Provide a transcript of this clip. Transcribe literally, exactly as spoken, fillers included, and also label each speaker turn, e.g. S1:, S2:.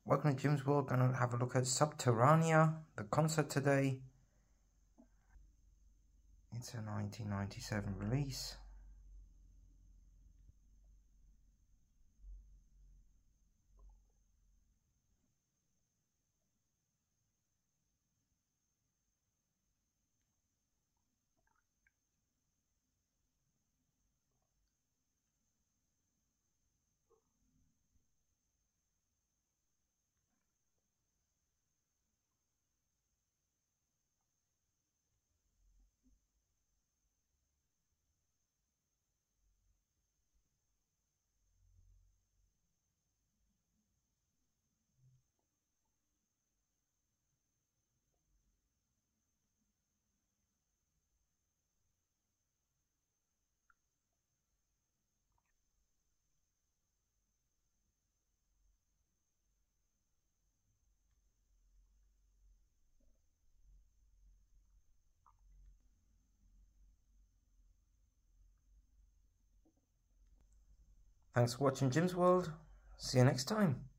S1: Welcome to Jim's World. Gonna have a look at Subterranea, the concert today. It's a nineteen ninety-seven release. Thanks for watching Jim's World. See you next time.